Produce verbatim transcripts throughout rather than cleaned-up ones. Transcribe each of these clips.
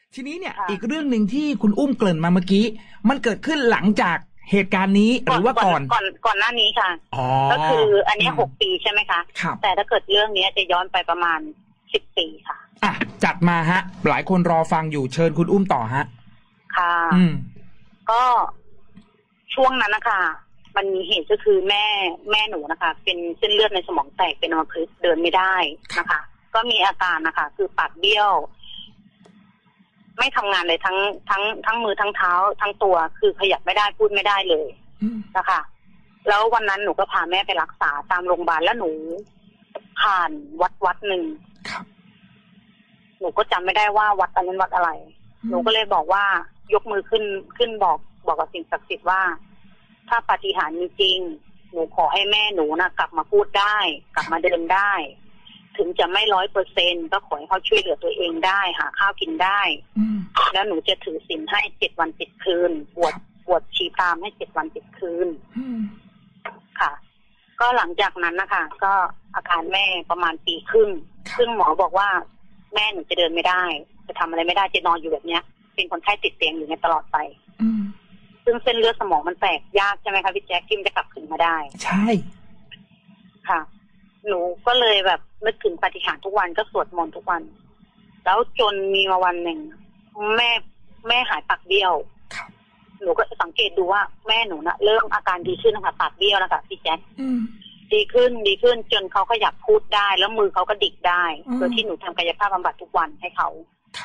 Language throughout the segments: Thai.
ทีนี้เนี่ยอีกเรื่องหนึ่งที่คุณอุ้มเกริ่นมาเมื่อกี้มันเกิดขึ้นหลังจากเหตุการณ์นี้หรือว่าก่อนก่อนก่อนหน้านี้ค่ะก็คืออันนี้หกปีใช่ไหมคะแต่ถ้าเกิดเรื่องนี้จะย้อนไปประมาณสิบปีค่ะอ่ะจัดมาฮะหลายคนรอฟังอยู่เชิญคุณอุ้มต่อฮะค่ะอืมก็ช่วงนั้นนะคะมันมีเหตุก็คือแม่แม่หนูนะคะเป็นเส้นเลือดในสมองแตกเป็นอัมพฤกษ์เดินไม่ได้นะคะก็มีอาการนะคะคือปากเบี้ยวไม่ทำงานเลยทั้งทั้งทั้งมือทั้งเท้าทั้งตัวคือขยับไม่ได้พูดไม่ได้เลยนะคะแล้ววันนั้นหนูก็พาแม่ไปรักษาตามโรงพยาบาลแล้วหนูผ่านวัดวัดหนึ่งหนูก็จำไม่ได้ว่าวัดอันนั้นวัดอะไรหนูก็เลยบอกว่ายกมือขึ้นขึ้นบอกบอกกับสิ่งศักดิ์สิทธิ์ว่าถ้าปาฏิหาริย์มีจริงหนูขอให้แม่หนูนะกลับมาพูดได้กลับมาเดินได้ถึงจะไม่ร้อยเปอร์เซ็นก็ขอให้เขาช่วยเหลือตัวเองได้หาข้าวกินได้แล้วหนูจะถือศีลให้เจ็ดวันเจ็ดคืนบวชบวชชีพรามให้เจ็ดวันเจ็ดคืนค่ะก็หลังจากนั้นนะคะก็อาการแม่ประมาณปีครึ่งซึ่งหมอบอกว่าแม่หนูจะเดินไม่ได้จะทำอะไรไม่ได้จะนอนอยู่แบบเนี้ยเป็นคนไข้ติดเตียงอยู่ในตลอดไปซึ่งเส้นเลือดสมองมันแตกยากใช่ไหมคะพี่แจ๊คที่มันจะกลับขึ้นมาได้ใช่ค่ะหนูก็เลยแบบนึกถึงปาฏิหาริย์ทุกวันก็สวดมนต์ทุกวันแล้วจนมีมาวันหนึ่งแม่แม่หายปากเบี้ยวหนูก็สังเกตดูว่าแม่หนูนะเริ่มอาการดีขึ้นนะคะปากเบี้ยวนะคะพี่แจ๊คดีขึ้นดีขึ้นจนเขาขยับพูดได้แล้วมือเขาก็ดิกได้โดยที่หนูทำกายภาพบำบัดทุกวันให้เขา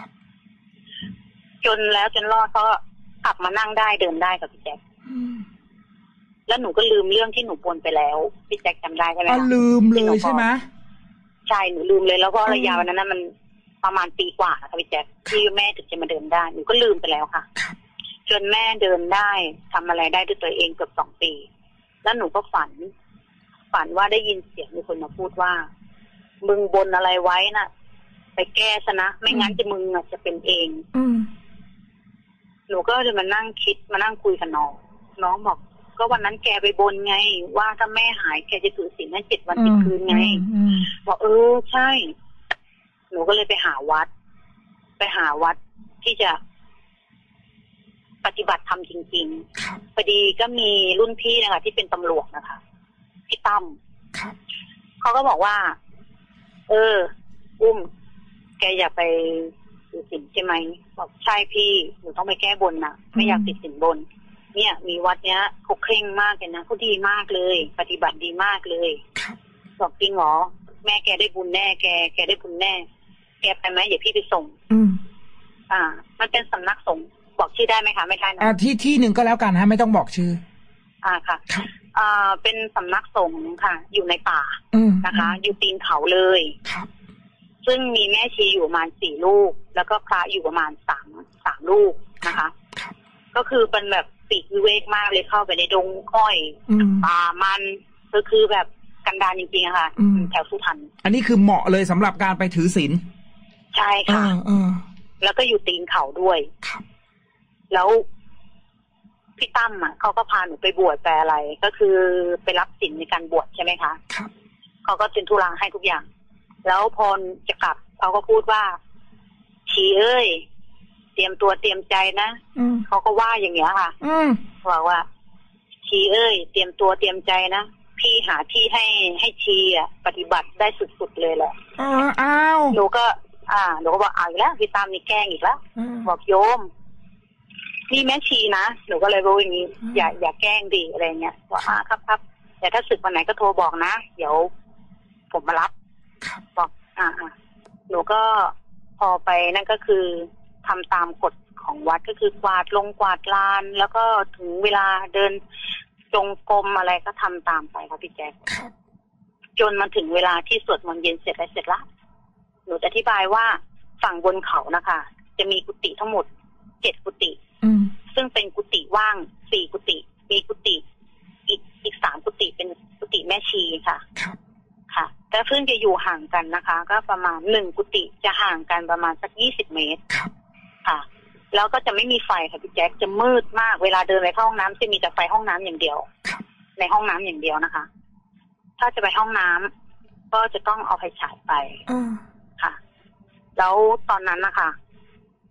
จนแล้วจนรอดก็กลับมานั่งได้เดินได้กับพี่แจ๊คแล้วหนูก็ลืมเรื่องที่หนูปนไปแล้วพี่แจ็คจำได้ใช่ไหมคะลืมเลยใช่ไหมใช่หนูลืมเลยแล้วก็ระยะวันนั้นมันประมาณปีกว่าค่ะพี่แจ็คที่แม่ถึงจะมาเดินได้หนูก็ลืมไปแล้วค่ะจนแม่เดินได้ทำอะไรได้ด้วยตัวเองเกือบสองปีแล้วหนูก็ฝันฝันว่าได้ยินเสียงมีคนมาพูดว่ามึงบนอะไรไว้น่ะไปแก้ซะนะไม่งั้นจะมึงจะเป็นเองหนูก็เลยมานั่งคิดมานั่งคุยกับน้องน้องบอกก็วันนั้นแกไปบนไงว่าถ้าแม่หายแกจะถือศีลให้เจ็ดวันเจ็ดคืนไงบอกเออใช่หนูก็เลยไปหาวัดไปหาวัดที่จะปฏิบัติธรรมจริงๆพอดีก็มีรุ่นพี่นะคะที่เป็นตำรวจนะคะพี่ตั้มเขาก็บอกว่าเอออุ้มแกอย่าไปถือศีลใช่ไหมบอกใช่พี่หนูต้องไปแก้บนนะไม่อยากติดศีลบนเนี่ยมีวัดเนี้ยเขาเคร่งมากเลยนะเขาดีมากเลยปฏิบัติดีมากเลยบอกจริงเหรอแม่แกได้บุญแน่แกแกได้บุญแน่แกไปไหมเดี๋ยวพี่ไปส่งอืมอ่ามันเป็นสำนักสงฆ์บอกชื่อได้ไหมคะไม่ได้นะอ่าที่ที่หนึ่งก็แล้วกันฮะไม่ต้องบอกชื่ออ่าค่ะอ่าเป็นสำนักสงฆ์ค่ะอยู่ในป่านะคะอยู่ตีนเขาเลยครับซึ่งมีแม่ชีอยู่ประมาณสี่ลูกแล้วก็พระอยู่ประมาณสามสามลูกนะคะก็คือเป็นแบบปีกวิเวกมากเลยเข้าไปในดงอ้อยป่ามันก็คือแบบกันดารจริงๆค่ะแถวสุพรรณอันนี้คือเหมาะเลยสำหรับการไปถือศีลใช่ค่ะแล้วก็อยู่ตีนเขาด้วยแล้วพี่ตั้มอ่ะเขาก็พาหนูไปบวชไปอะไรก็คือไปรับศีลในการบวชใช่ไหมคะเขาก็เป็นธุระให้ทุกอย่างแล้วพอจะกลับเขาก็พูดว่าชีเอ้ยเตรียมตัวเตรียมใจนะเขาก็ว่าอย่างเงี้ยค่ะบอกว่าชีเอ้ยเตรียมตัวเตรียมใจนะพี่หาที่ให้ให้ชีอ่ะปฏิบัติได้สุดๆเลยแหละอ้าวหนูก็อ่าหนูก็บอกเอาอีกแล้วพี่ตามนี่แกล้งอีกแล้วบอกโยมนี่แม่ชีนะหนูก็เลยบอกอย่างนี้อย่าอย่าแกล้งดิอะไรเงี้ยว่าอ่าครับครับแต่ถ้าศึกวันไหนก็โทรบอกนะเดี๋ยวผมมารับบอกอ่าอ่าหนูก็พอไปนั่นก็คือทำตามกฎของวัดก็คือกวาดลงกวาดลานแล้วก็ถึงเวลาเดินจงกรมอะไรก็ทำตามไปค่ะพี่แจ๊คจนมาถึงเวลาที่สวดมนต์เย็นเสร็จแล้วเสร็จละหนูจะอธิบายว่าฝั่งบนเขานะคะจะมีกุฏิทั้งหมดเจ็ดกุฏิซึ่งเป็นกุฏิว่างสี่กุฏิมีกุฏิอีกอีกสามกุฏิเป็นกุฏิแม่ชีค่ะค่ะแต่เพิ่งจะอยู่ห่างกันนะคะก็ประมาณหนึ่งกุฏิจะห่างกันประมาณสักยี่สิบเมตรค่ะแล้วก็จะไม่มีไฟค่ะพี่แจ๊คจะมืดมากเวลาเดินไปเข้าห้องน้ำจะมีแต่ไฟห้องน้ำอย่างเดียวในห้องน้ำอย่างเดียวนะคะถ้าจะไปห้องน้ำก็จะต้องเอาไฟฉายไปค่ะแล้วตอนนั้นนะคะ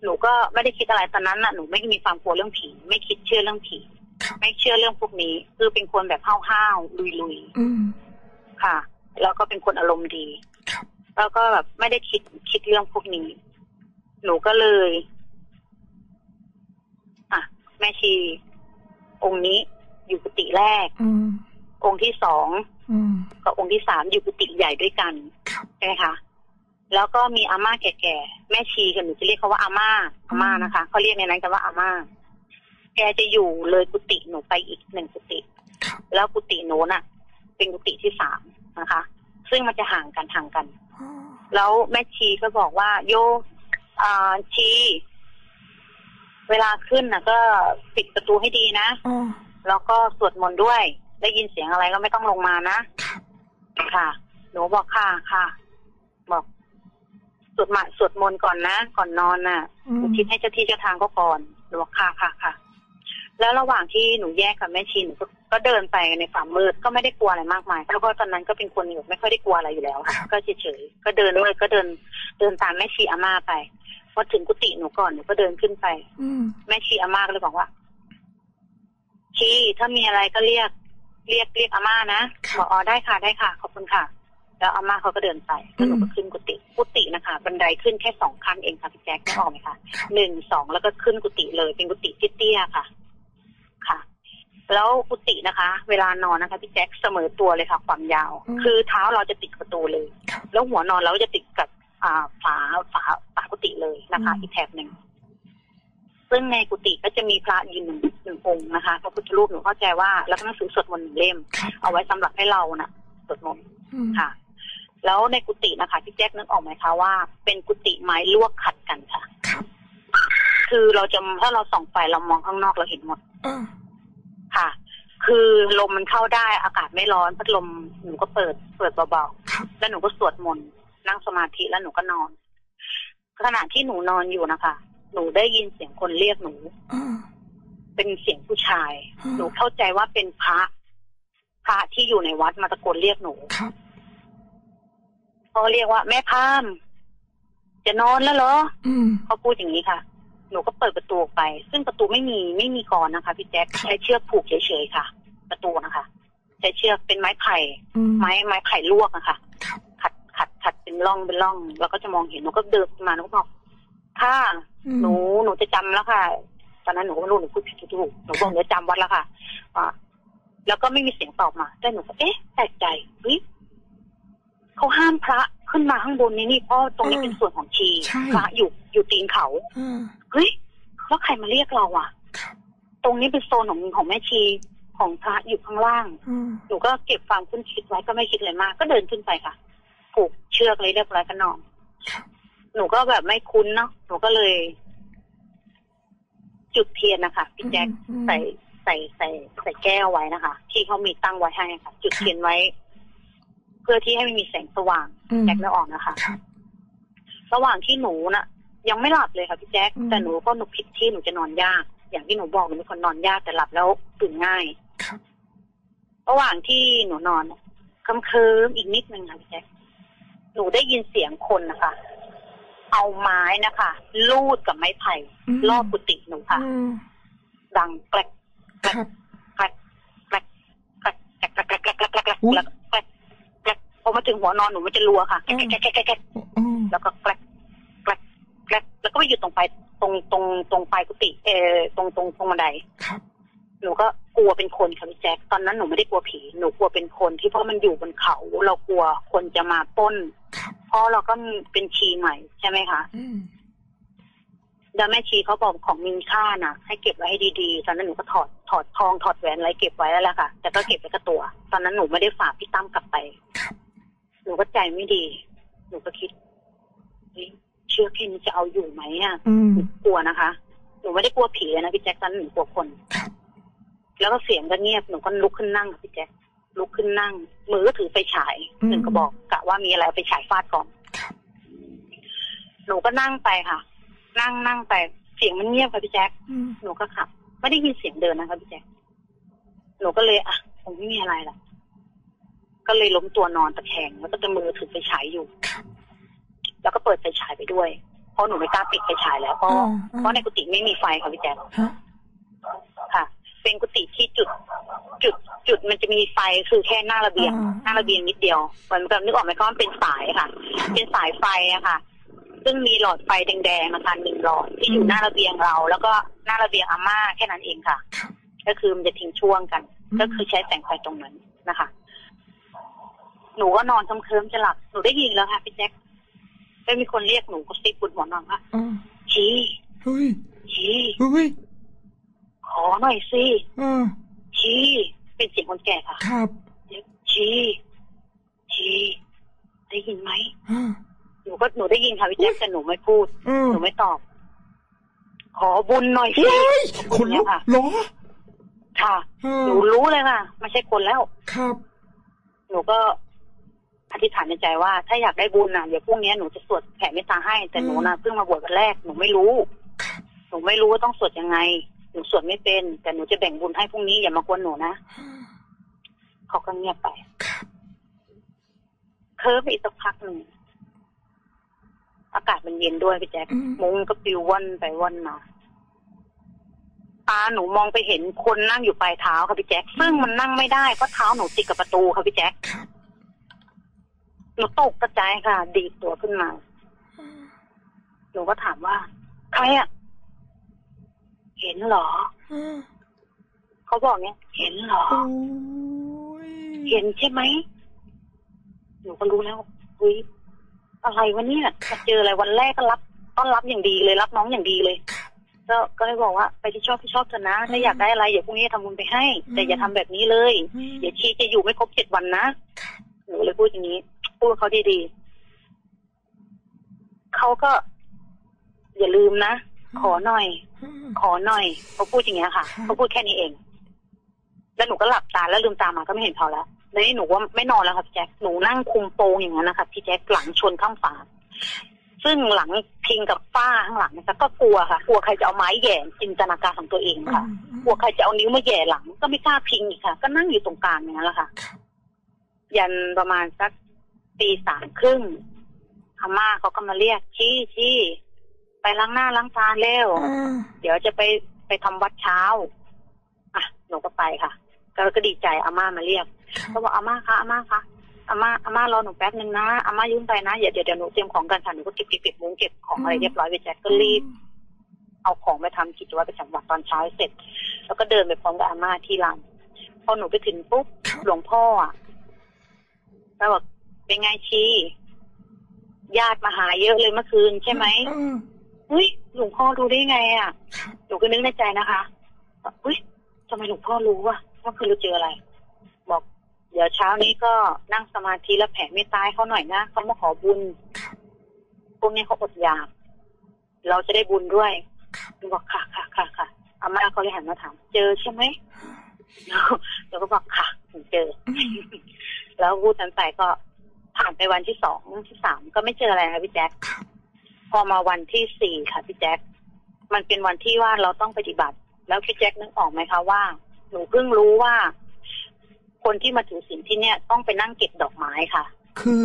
หนูก็ไม่ได้คิดอะไรตอนนั้นน่ะหนูไม่มีความกลัวเรื่องผีไม่คิดเชื่อเรื่องผีไม่เชื่อเรื่องพวกนี้คือเป็นคนแบบห้าวๆลุยๆค่ะแล้วก็เป็นคนอารมณ์ดีแล้วก็แบบไม่ได้คิดคิดเรื่องพวกนี้หนูก็เลยอ่ะแม่ชีองค์นี้อยู่กุฏิแรกองค์ที่สองกับองค์ที่สามอยู่กุฏิใหญ่ด้วยกันใช่ไหมคะแล้วก็มีอาม่าแก่ๆแม่ชีกันหนูจะเรียกเขาว่าอาม่าอาม่านะคะเขาเรียกในนั้นกันว่าอาม่าแกจะอยู่เลยกุฏิหนูไปอีกหนึ่งกุฏิแล้วกุฏิหนูน่ะเป็นกุฏิที่สามนะคะซึ่งมันจะห่างกันห่างกันแล้วแม่ชีก็บอกว่าโยอ่าชีเวลาขึ้นน่ะก็ปิดประตูให้ดีนะแล้วก็สวดมนต์ด้วยได้ยินเสียงอะไรก็ไม่ต้องลงมานะค่ะหนูบอกค่ะค่ะบอกสวดมาสวดมนต์ก่อนนะก่อนนอนน่ะอุทิศให้เจ้าที่เจ้าทางก็ก่อนหนูบอกค่ะค่ะค่ะแล้วระหว่างที่หนูแยกกับแม่ชีหนูก็เดินไปในฝ่ามืดก็ไม่ได้กลัวอะไรมากมายแล้วก็ตอนนั้นก็เป็นคนอยู่ไม่ค่อยได้กลัวอะไรอยู่แล้วค่ะก็เฉยๆก็เดินเลยก็เดินเดินตามแม่ชีอาม่าไปพอถึงกุฏิหนูก่อนหนูก็เดินขึ้นไปแม่ชีอาม่าก็เลยบอกว่าชีถ้ามีอะไรก็เรียกเรียกเรียกอาม่านะบอกอ๋อได้ค่ะได้ค่ะขอบคุณค่ะแล้วอาม่าเขาก็เดินไปแล้วหนูก็ขึ้นกุฏิกุฏินะคะบันไดขึ้นแค่สองขั้นเองค่ะพี่แจ๊คได้ออกไหมคะหนึ่งสองแล้วก็ขึ้นกุฏิเลยเป็นกุฏิเตี้ยๆค่ะค่ะแล้วกุฏินะคะ เวลานอนนะคะพี่แจ๊คเสมอตัวเลยค่ะความยาวคือเท้าเราจะติดประตูเลยแล้วหัวนอนเราจะติดกับอ่าฝาฝาฝากุฏิเลยนะคะอีกแถบหนึ่งซึ่งในกุฏิก็จะมีพระยืนหนึ่งหนึ่งองค์นะคะพระพุทธรูปหนูเข้าใจว่าแล้วก็หนังสือสวดมนต์หนึ่งเล่มเอาไว้สำหรับให้เราน่ะสวดมนต์ค่ะแล้วในกุฏินะคะพี่แจ๊คนึกออกไหมคะว่าเป็นกุฏิไม้ลวกขัดกันค่ะคือเราจะถ้าเราส่องไฟเรามองข้างนอกเราเห็นหมดค่ะคือลมมันเข้าได้อากาศไม่ร้อนพัดลมหนูก็เปิดเปิดเบาๆแล้วหนูก็สวดมนต์นั่งสมาธิแล้วหนูก็นอนขณะที่หนูนอนอยู่นะคะหนูได้ยินเสียงคนเรียกหนูเป็นเสียงผู้ชายหนูเข้าใจว่าเป็นพระพระที่อยู่ในวัดมาตะโกนเรียกหนูเขาเรียกว่าแม่พามจะนอนแล้วเหรอเขาพูดอย่างนี้ค่ะหนูก็เปิดประตูออกไปซึ่งประตูไม่มีไม่มีกรนะคะพี่แจ๊คใช้เชือกผูกเฉยๆค่ะประตูนะคะใช้เชือกเป็นไม้ไผ่ไม้ไม้ไผ่ลวกนะคะขัดขัดขัดเป็นร่องเป็นร่องแล้วก็จะมองเห็นหนูก็เดินมาหนูก็บอกค่ะหนูหนูจะจำแล้วค่ะตอนนั้นหนูก็ไม่รู้หนูพูดผิดถูกหนูบอกหนูจำวัดแล้วค่ะอ่าแล้วก็ไม่มีเสียงตอบมาแต่หนูก็เอ๊ะแปลกใจเฮ้ยเขาห้ามพระขึ้นมาข้างบนนี่นี่เพราะตรงนี้เป็นส่วนของชีพระอยู่อยู่ตีนเขาเฮ้ยแล้วใครมาเรียกเราอ่ะตรงนี้เป็นโซนของของแม่ชีของพระอยู่ข้างล่างหนูก็เก็บความคุ้นคิดไว้ก็ไม่คิดอะไรมากก็เดินขึ้นไปค่ะผูกเชือกเลยเรียบร้อยกันนอนหนูก็แบบไม่คุ้นเนาะหนูก็เลย จุดเทียนนะคะพี่แจ๊คใส่ใส่ใส่ใส่แก้วไว้นะคะที่เขามีตั้งไว้ให้ค่ะจุดเทียนไว้เพื่อที่ให้ไม่มีแสงสว่างแจ๊คไม่ออกนะคะระหว่างที่หนูน่ะยังไม่หลับเลยค่ะพี่แจ๊คแต่หนูก็หนูผิดที่หนูจะนอนยากอย่างที่หนูบอกหนูเป็นคนนอนยากแต่หลับแล้วตื่นง่ายระหว่างที่หนูนอนเคลิ้มเคลิ้มอีกนิดนึงค่ะพี่แจ๊คหนูได้ยินเสียงคนนะคะเอาไม้นะคะลูดกับไม้ไผ่รอบกุฏิหนูค่ะดังแกลกแกลกแกลกแกลกแกลกแกลกแกลกแกลกแกลกแกลกแกลกแกลกแล้วแกลกแกลกพอมาถึงหัวนอนหนูมันจะรัวค่ะแกลกแกลกแกลกแกลกแล้วก็แกลกแกลกแกลกแล้วก็ไปหยุดตรงปลายตรงตรงตรงปลายกุฏิเออตรงตรงตรงบันไดหนูก็กลัวเป็นคนค่ะพี่แจ๊คตอนนั้นหนูไม่ได้กลัวผีหนูกลัวเป็นคนที่เพราะมันอยู่บนเขาเรากลัวคนจะมาปล้นเพราะเราก็เป็นชีใหม่ใช่ไหมคะแล้วแม่ชีเขาบอกของมีค่าน่ะให้เก็บไว้ให้ดีๆตอนนั้นหนูก็ถอดถอดทองถอดแหวนอะไรเก็บไว้แล้วล่ะค่ะแต่ก็เก็บไว้กับตัวตอนนั้นหนูไม่ได้ฝากพี่ตั้มกลับไปหนูก็ใจไม่ดีหนูก็คิดเชื่อแค่นี้จะเอาอยู่ไหมอ่ะหนูกลัวนะคะหนูไม่ได้กลัวผีนะพี่แจ๊คตอนนั้นหนูกลัวคนแล้วก็เสียงก็เงียบหนูก็ลุกขึ้นนั่งพี่แจ๊คลุกขึ้นนั่งมือก็ถือไฟฉายหนึ่งก็บอกกะว่ามีอะไรเอาไปฉายฟาดก่อนหนูก็นั่งไปค่ะนั่งนั่งไปเสียงมันเงียบค่ะพี่แจ๊คหนูก็ขับไม่ได้ยินเสียงเดินนะคะพี่แจ๊คหนูก็เลยอ่ะคงไม่มีอะไรหรอกก็เลยล้มตัวนอนตะแคงแล้วก็จะมือถือไฟฉายอยู่แล้วก็เปิดไฟฉายไปด้วยเพราะหนูไม่กล้าปิดไฟฉายแล้วเพราะเพราะในกุฏิไม่มีไฟค่ะพี่แจ๊คค่ะเป็นกุฏิที่จุดจุดจุดมันจะมีไฟคือแค่หน้าระเบียงหน้าระเบียงนิดเดียวเหมือนกับนึกออกไหมคะมันเป็นสายค่ะเป็นสายไฟอะค่ะซึ่งมีหลอดไฟแดงๆนะคะหนึ่งหลอดที่อยู่หน้าระเบียงเราแล้วก็หน้าระเบียงอาม่าแค่นั้นเองค่ะก็คือมันจะทิ้งช่วงกันก็คือใช้แสงไฟตรงนั้นนะคะหนูก็นอนเคลิ้มๆจะหลับหนูได้ยินแล้วค่ะพี่แจ๊คได้มีคนเรียกหนูก็ซิบบนหมอนนอนว่าชี้เฮ้ยชี้เฮ้ยขอหน่อยสิอชี้เป็นเสียงคนแก่ค่ะครับชี้ชี้ได้ยินไหมหนูก็หนูได้ยินค่ะพี่แจ๊คแต่หนูไม่พูดหนูไม่ตอบขอบุญหน่อยสิคนลุกเหรอค่ะหนูรู้เลยค่ะไม่ใช่คนแล้วครับหนูก็อธิษฐานในใจว่าถ้าอยากได้บุญน่ะเดี๋ยวพรุ่งนี้หนูจะสวดแผ่เมตตาให้แต่หนูน่ะเพิ่งมาบวชวันแรกหนูไม่รู้หนูไม่รู้ว่าต้องสวดยังไงหนูสวดไม่เป็นแต่หนูจะแบ่งบุญให้พรุ่งนี้อย่ามากวนหนูนะเขาก็เงียบไปเคิร์ฟอีกสักพักหนึ่งอากาศมันเย็นด้วยพี่แจ๊คมุ้งก็ปลิวว่อนไปว่อนมาตาหนูมองไปเห็นคนนั่งอยู่ปลายเท้าค่ะพี่แจ๊คซึ่งมันนั่งไม่ได้เพราะเท้าหนูติดกับประตูค่ะพี่แจ๊คหนูตกกระจายค่ะดีดตัวขึ้นมาหนูก็ถามว่าใครอ่ะเห็นเหรอเขาบอกเนี้ยเห็นเหรอเห็นใช่ไหมหนูก็รู้แล้วเฮ้ยอะไรวะเนี่ยมาเจออะไรวันแรกก็รับต้อนรับอย่างดีเลยรับน้องอย่างดีเลยก็ก็เลยบอกว่าไปที่ชอบที่ชอบเถอะนะถ้าอยากได้อะไรเดี๋ยวพรุ่งนี้ทำบุญไปให้แต่อย่าทำแบบนี้เลยเดี๋ยวชีจะอยู่ไม่ครบเจ็ดวันนะหนูเลยพูดอย่างนี้พูดเขาดีๆเขาก็อย่าลืมนะขอหน่อยขอหน่อยเขาพูดอย่างเงี้ยค่ะเขาพูดแค่นี้เองแล้วหนูก็หลับตาแล้วลืมตามาก็ไม่เห็นเขาแล้วแล้วหนูว่าไม่นอนแล้วครับพี่แจ๊คหนูนั่งคุมโปงอย่างนั้นนะคะพี่แจ๊คหลังชนข้างฝาซึ่งหลังพิงกับฝ้าข้างหลังนะคะก็กลัวค่ะกลัวใครจะเอาไม้แย่จินตนาการของตัวเองค่ะกลัวใครจะเอานิ้วมาแย่หลังก็ไม่กล้าพิงอีกค่ะก็นั่งอยู่ตรงกลางอย่างนั้นแหละค่ะยันประมาณสักตีสามครึ่งอาม่าเขาก็มาเรียกชี้ชี้ไปล้างหน้าล้างตาเร็วเดี๋ยวจะไปไปทำวัดเช้าอ่ะหนูก็ไปค่ะก็ก็ดีใจอาม่ามาเรียกเขาบอกอาม่าคะอาม่าคะอาม่าอาม่ารอหนูแป๊บนึงนะอาม่ายืมไปนะเดี๋ยวเดี๋ยวหนูเตรียมของกันค่ะหนูก็เก็บเก็บเก็บมุ้งเก็บของอะไรเรียบร้อยไปแจ็คก็รีบเอาของไปทำกิจวัตรประจำวันตอนเช้าเสร็จแล้วก็เดินไปพร้อมกับอาม่าที่ลานพอหนูไปถึงปุ๊บหลวงพ่ออ่ะแล้วบอกเป็นไงชีญาติมาหาเยอะเลยเมื่อคืนใช่ไหมอุ้ยหลวงพ่อรู้ได้ไงอ่ะหนูก็นึกในใจนะคะอุ้ยทำไมหลวงพ่อรู้วะว่าคือเราเจออะไรบอกเดี๋ยวเช้านี้ก็นั่งสมาธิแล้วแผ่เมตตาให้เขาหน่อยนะเขามาขอบุญพวกนี้เขาอดอยากเราจะได้บุญด้วยหนูบอกค่ะค่ะค่ะค่ะอาม่าเขาเลยหันมาถามเจอใช่ไหมแล้วก็บอกค่ะหนูเจอแล้วพูดทันใจก็ผ่านไปวันที่สองที่สามก็ไม่เจออะไรนะพี่แจ๊คพอมาวันที่สี่ค่ะพี่แจ๊คมันเป็นวันที่ว่าเราต้องปฏิบัติแล้วพี่แจ๊คนึกออกไหมคะว่าหนูเพิ่งรู้ว่าคนที่มาถือศีลที่เนี่ยต้องไปนั่งเก็บดอกไม้ค่ะคือ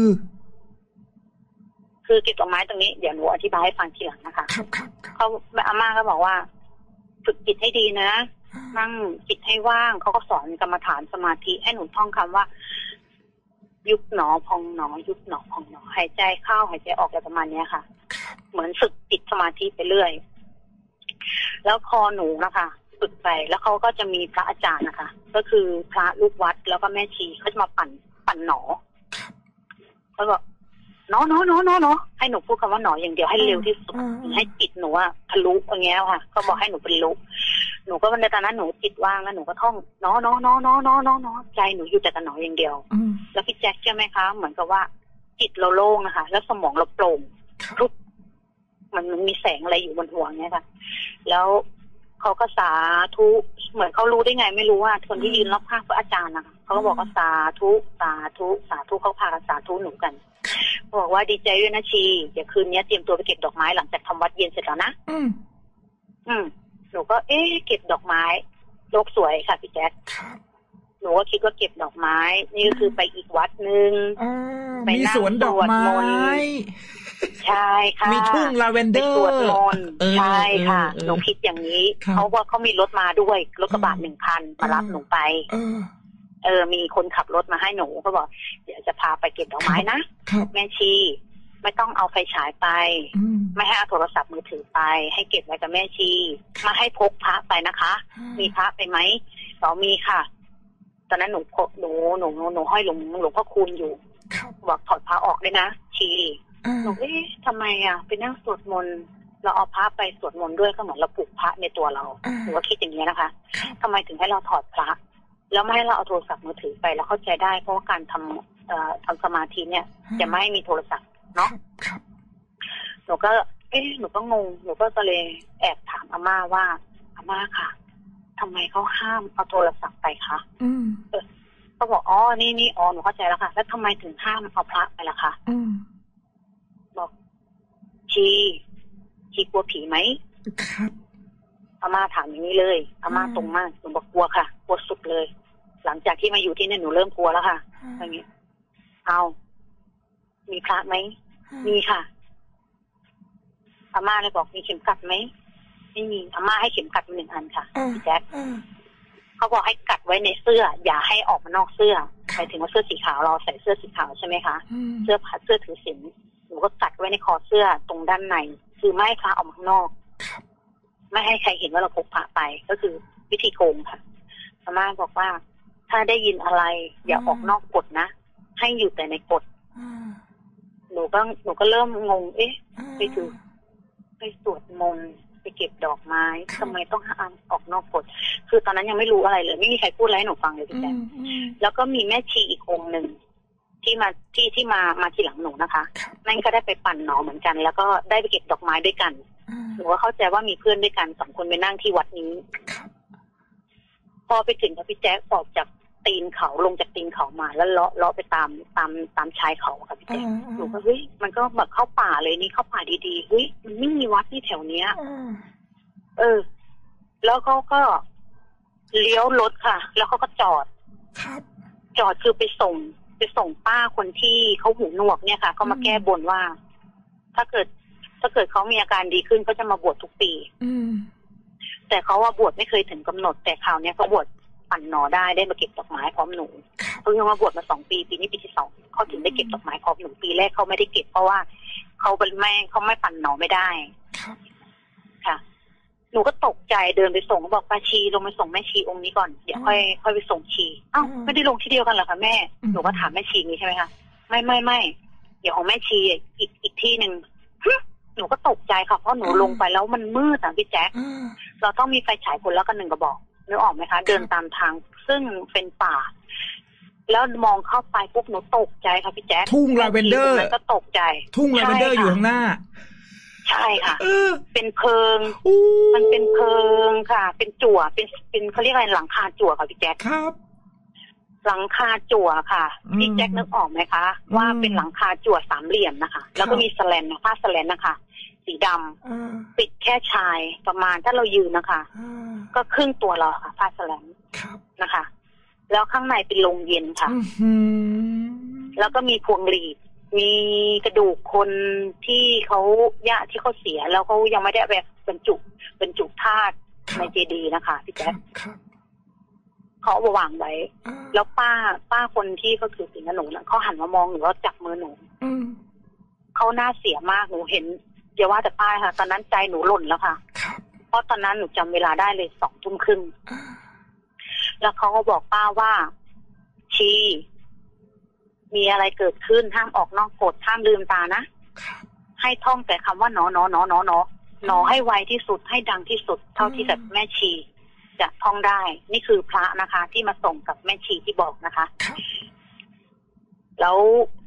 คือเก็บดอกไม้ตรงนี้เดี๋ยวหนูอธิบายให้ฟังทีหลังนะคะครับครับเขาอาม่าก็บอกว่าฝึกจิตให้ดีนะนั่งจิตให้ว่างเขาก็สอนกรรมฐานสมาธิให้หนูท่องคำว่ายุบหนอพองหนอยุบหนอพองหนอหายใจเข้าหายใจออกอะไรประมาณนี้ค่ะเหมือนฝึกจิตสมาธิไปเรื่อยแล้วพอหนูนะคะฝึกไปแล้วเขาก็จะมีพระอาจารย์นะคะก็คือพระลูกวัดแล้วก็แม่ชีเขาจะมาปั่นปั่นหนอเขาบอกหนอหนอหนอหนอหนอให้หนูพูดคำว่าหนออย่างเดียวให้เร็วที่สุดให้จิตหนูอะทะลุอย่างเงี้ยค่ะเขาบอกให้หนูเป็นลุหนูก็ในตอนนั้นหนูจิตว่างแล้วหนูก็ท่องหนอหนอหนอหนอหนอหนอหนอใจหนูอยู่แต่กับหนออย่างเดียวแล้วพี่แจ็คเชื่อไหมคะเหมือนกับว่าจิตเราโล่งนะคะแล้วสมองเราโปร่งทุกมันมันมีแสงอะไรอยู่บนหัวเนี้ยค่ะแล้วเขาก็สาธุเหมือนเขารู้ได้ไงไม่รู้ว่าคนที่ยืนรอบข้างพระอาจารย์นะคะเขาก็บอกว่าสาธุสาธุสาธุเขาพากันสาธุหนูกันบอกว่าดีใจด้วยนะชีเดี๋ยวคืนนี้เตรียมตัวไปเก็บดอกไม้หลังจากทำวัดเย็นเสร็จแล้วนะอืมอืมหนูก็เอ๊ะเก็บดอกไม้โลกสวยค่ะพี่แจ๊คหนูก็คิดว่าเก็บดอกไม้นี่ก็คือไปอีกวัดนึงไปนั่งสวนดอกไม้ใช่ค่ะมีทุ่งลาเวนเดอร์ไปสวดมนต์ใช่ค่ะหนูคิดอย่างนี้เพราะว่าเขามีรถมาด้วยรถกระบะหนึ่งคันมารับหนูไปเออมีคนขับรถมาให้หนูเขาบอกเดี๋ยวจะพาไปเก็บดอกไม้นะแม่ชีไม่ต้องเอาไฟฉายไปไม่ให้เอาโทรศัพท์มือถือไปให้เก็บไว้กับแม่ชีมาให้พกพระไปนะคะมีพระไปไหมเรามีค่ะตอนนั้นหนูหนูหนูหนูห้อยหลวงหลวงพ่อคูณอยู่บอกถอดพระออกได้นะชีหนูเอ๊ะทำไมอ่ะไปนั่งสวดมนต์เราเอาพระไปสวดมนต์ด้วยก็เหมือนเราปลุกพระในตัวเราหนูก็คิดอย่างนี้นะคะทำไมถึงให้เราถอดพระแล้วไม่ให้เราเอาโทรศัพท์มือถือไปแล้วเข้าใจได้เพราะว่าการทำเอ่อทำสมาธิเนี่ยจะไม่ให้มีโทรศัพท์เนาะหนูก็เอ๊ะหนูก็งงหนูก็เลยแอบถามอาม่าว่าอาม่าค่ะทำไมเขาห้ามเอาโทรศัพท์ไปคะอืมเออก็บอกอ๋อนี่นี่อ๋อหนูเข้าใจแล้วค่ะแล้วทำไมถึงห้ามเอาพระไปล่ะคะอืมบอกชีชีกลัวผีไหมครับอาม่าถามอย่างนี้เลยอาม่าตรงมากหนูบอกกลัวค่ะกลัวสุดเลยหลังจากที่มาอยู่ที่นี่หนูเริ่มกลัวแล้วค่ะอย่างนี้เอามีพระไหมมีค่ะอาม่าเลยบอกมีเข็มกัดไหมไม่มีอาม่าให้เข็มกัดมาหนึ่งอันค่ะพี่แจ๊คเขาบอกให้กัดไว้ในเสื้ออย่าให้ออกมานอกเสื้อหมายถึงว่าเสื้อสีขาวเราใส่เสื้อสีขาวใช่ไหมคะเสื้อผ้าเสื้อถือศีลหนูก็กัดไว้ในคอเสื้อตรงด้านในคือไม่ให้พระออกมาข้างนอกไม่ให้ใครเห็นว่าเราพกพระไปก็คือวิธีโกงค่ะอาม่าบอกว่าถ้าได้ยินอะไรอย่าออกนอกกฎนะให้อยู่แต่ในกฎหนูก็หนูก็เริ่มงงเอ๊ะไปถือไปสวดมนต์ไปเก็บดอกไม้ทำไมต้องห้ามออกนอกกฎคือตอนนั้นยังไม่รู้อะไรเลยไม่มีใครพูดอะไรให้หนูฟังเลยพี่แจ๊คแล้วก็มีแม่ชีอีกองค์หนึ่งที่มาที่ที่มามาทีหลังหนูนะคะนั่นก็ได้ไปปั่นหนอเหมือนกันแล้วก็ได้ไปเก็บดอกไม้ด้วยกันหนูก็เข้าใจว่ามีเพื่อนด้วยกันสองคนไปนั่งที่วัดนี้พอไปถึงพี่แจ๊คออกจากตีนเขาลงจากตีนเขามาแล้วเลาะเลาะไปตามตามตามชายเขาค่ะพี่แจ๊คหนูก็เฮ้ยมันก็แบบเข้าป่าเลยนี่เข้าป่าดีๆเฮ้ยมันไม่มีวัดที่แถวเนี้ยเออแล้วเขาก็เลี้ยวรถค่ะแล้วเขาก็จอดจอดคือไปส่งไปส่งป้าคนที่เขาหูหนวกเนี่ยค่ะเขามาแก้บนว่าถ้าเกิดถ้าเกิดเขามีอาการดีขึ้นก็จะมาบวชทุกปีแต่เขาว่าบวชไม่เคยถึงกำหนดแต่คราวนี้เขาบวชปั่นหนอได้ได้มาเก็บดอกไม้พร้อมหนูเขายังมาบวชมาสองปีปีนี้ปีที่สองเขาถึงได้เก็บดอกไม้พร้อมหนูปีแรกเขาไม่ได้เก็บเพราะว่าเขาเป็นแม่เขาไม่ปั่นหนอไม่ได้ค่ะหนูก็ตกใจเดินไปส่งบอกป้าชีลงไปส่งแม่ชีองค์นี้ก่อนเดี๋ยวค่อยค่อยไปส่งชีเอ้าไม่ได้ลงที่เดียวกันเหรอคะแม่หนูก็ถามแม่ชีนี้ใช่ไหมคะไม่ไม่ไม่เดี๋ยวของแม่ชีอีกอีกที่หนึ่งหนูก็ตกใจค่ะเพราะหนูลงไปแล้วมันมืดอ่ะพี่แจ๊คเราต้องมีไฟฉายคนละกันหนึ่งกระบอกนึกออกไหมคะเดินตามทางซึ่งเป็นป่าแล้วมองเข้าไปปุ๊บหนูตกใจค่ะพี่แจ๊คทุ่งลาเวนเดอร์ก็ตกใจทุ่งลาเวนเดอร์อยู่ข้างหน้าใช่ค่ะเป็นเพิงมันเป็นเพิงค่ะเป็นจั่วเป็นเป็นเขาเรียกอะไรหลังคาจั่วค่ะพี่แจ๊คครับหลังคาจั่วค่ะพี่แจ๊คนึกออกไหมคะว่าเป็นหลังคาจั่วสามเหลี่ยมนะคะแล้วก็มีแสแลนผ้าแสแลนนะคะสีดำปิดแค่ชายประมาณถ้าเรายืนนะคะก็ครึ่งตัวเราค่ะผ้าแสแลนนะคะแล้วข้างในเป็นโรงเย็นค่ะแล้วก็มีพวงหลีดมีกระดูกคนที่เขาญาติที่เขาเสียแล้วเขายังไม่ได้แบบบรรจุบรรจุธาตุในเจดีย์นะคะพี่แจ๊คเขาเอาวางไว้แล้วป้าป้าคนที่เขาถือสินหนูน่ะเขาหันมามองหนูแล้วจับมือหนูเขาหน้าเสียมากหนูเห็นอย่าว่าแต่ป้าค่ะตอนนั้นใจหนูหล่นแล้วค่ะเพราะตอนนั้นหนูจำเวลาได้เลยสองทุ่มครึ่งแล้วเขาก็บอกป้าว่าชีมีอะไรเกิดขึ้นห้ามออกนอกกฎห้ามลืมตานะให้ท่องแต่คำว่าหนอหนอหนอหนอหนอหนอให้ไวที่สุดให้ดังที่สุดเท่าที่แบบแม่ชีจะท่องได้นี่คือพระนะคะที่มาส่งกับแม่ชีที่บอกนะคะแล้ว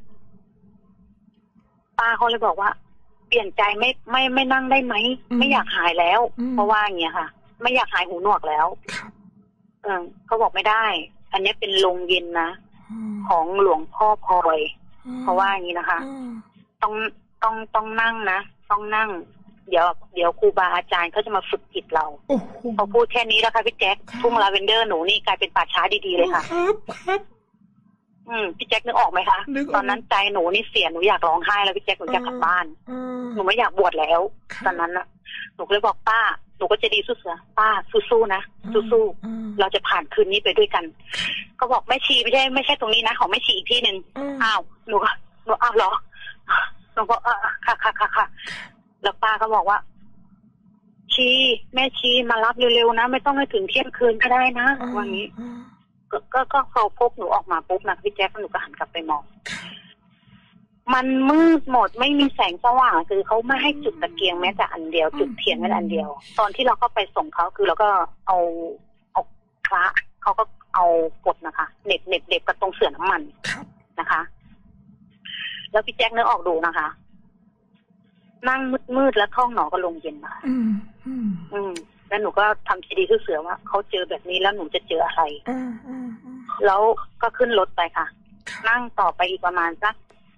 ป้าเขาเลยบอกว่าเปลี่ยนใจไม่ไม่ไม่นั่งได้ไหมไม่อยากหายแล้วเพราะว่าอย่างเงี้ยค่ะไม่อยากหายหูหนวกแล้วเออเขาบอกไม่ได้อันนี้เป็นโรงเย็นนะของหลวงพ่อพลอยเพราะว่าอย่างนี้นะคะต้องต้องต้องนั่งนะต้องนั่งเดี๋ยวเดี๋ยวครูบาอาจารย์เขาจะมาฝึกจิตเราเขาพูดแค่นี้แล้วค่ะพี่แจ๊คทุ่งลาเวนเดอร์หนูนี่กลายเป็นป่าช้าดีๆเลยค่ะครับครับอืมพี่แจ็คนึกออกไหมคะตอนนั้นใจหนูนี่เสียหนูอยากร้องไห้แล้วพี่แจ็คหนูอยากกลับบ้านหนูไม่อยากบวชแล้วตอนนั้นน่ะหนูเลยบอกป้าหนูก็จะดีสู้เสือป้าสู้ๆนะสู้ๆเราจะผ่านคืนนี้ไปด้วยกันก็บอกแม่ชีไม่ใช่ไม่ใช่ตรงนี้นะของแม่ชีอีกที่หนึ่งอ้าวหนูก็หนูอ้าวเหรอหนูก็อ่าค่ะค่ะค่ะค่ะแล้วป้าก็บอกว่าชีแม่ชีมารับเร็วๆนะไม่ต้องให้ถึงเที่ยงคืนก็ได้นะว่างี้ก็ก็ก็เขาพบหนูออกมาปุ๊บนะพี่แจ๊คหนูก็หันกลับไปมองมันมืดหมดไม่มีแสงสว่างคือเขาไม่ให้จุดตะเกียงแม้แต่อันเดียวจุดเทียนแม้แต่อันเดียวตอนที่เราก็ไปส่งเขาคือเราก็เอาเอาพระเขาก็เอากดนะคะเน็บเน็บเน็บกับตรงเสื่อน้ำมันนะคะแล้วพี่แจ๊คนึกออกดูนะคะนั่งมืดๆแล้วท้องหนอก็ลงเย็นมาอืมอืมอืมแล้วหนูก็ทำซีดีเสือว่าเขาเจอแบบนี้แล้วหนูจะเจออะไรอืมอืมแล้วก็ขึ้นรถไปค่ะนั่งต่อไปอีกประมาณสัก